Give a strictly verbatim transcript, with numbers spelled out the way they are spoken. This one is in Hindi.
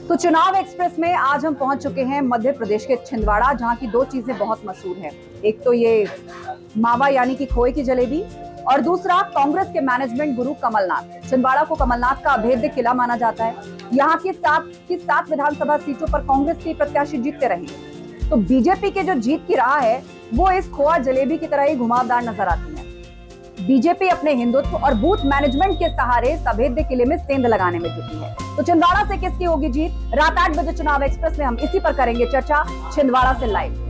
तो चुनाव एक्सप्रेस में आज हम पहुंच चुके हैं मध्य प्रदेश के छिंदवाड़ा, जहां की दो चीजें बहुत मशहूर हैं। एक तो ये मावा यानी कि खोए की जलेबी, और दूसरा कांग्रेस के मैनेजमेंट गुरु कमलनाथ। छिंदवाड़ा को कमलनाथ का अभेद्य किला माना जाता है। यहाँ की सात की सात विधानसभा सीटों पर कांग्रेस के प्रत्याशी जीतते रहे। तो बीजेपी के जो जीत की राह है वो इस खोआ जलेबी की तरह ही घुमावदार नजर आती है। बीजेपी अपने हिंदुत्व और बूथ मैनेजमेंट के सहारे इस अभेद्य किले में सेंध लगाने में जुटी है। तो छिंदवाड़ा से किसकी होगी जीत? रात आठ बजे चुनाव एक्सप्रेस में हम इसी पर करेंगे चर्चा, छिंदवाड़ा से लाइव।